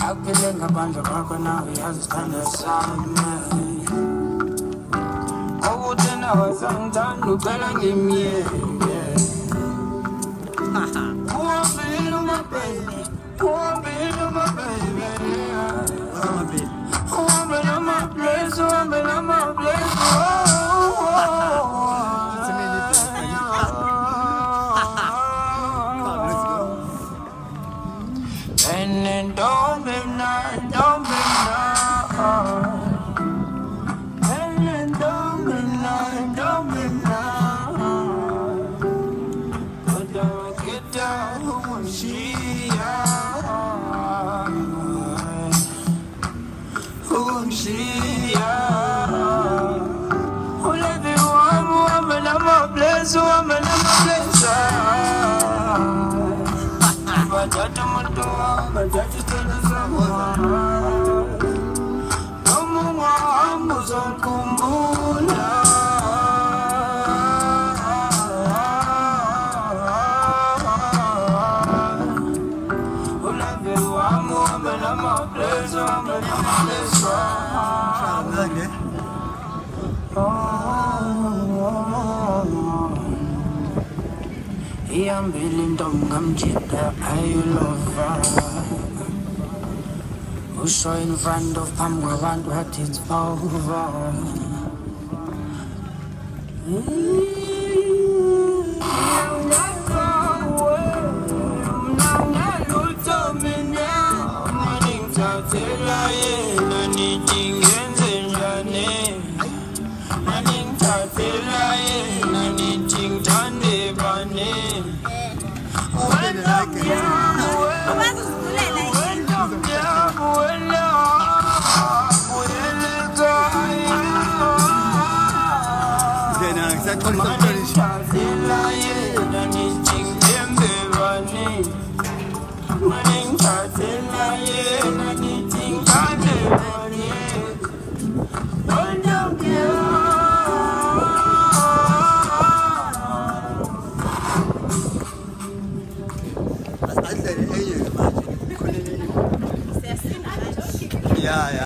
Akile ngaphandle kwakho nawe yazithanda sami okuthena wasangithanda ucela ngimyeke uhambile my baby uhambile my baby uhambile my place uhambile my place and don't be nice, don't be nice. And don't be nice, don't be nice. But don't get down when she when she who let me warm and I'm a bless, woman, I'm a bless. But I don't do but I just don't know someone. No more, I'm so kumbula. I'm a place, I'm a place. I'm feeling dumb, I'm cheaper, I love her. Who's so in front of Pam, we want what it's over. I'm not far away, I'm not good to me now. My name's Atela, I need things in your name. My name's Atela, I need things on the bunny. Yeah, yeah.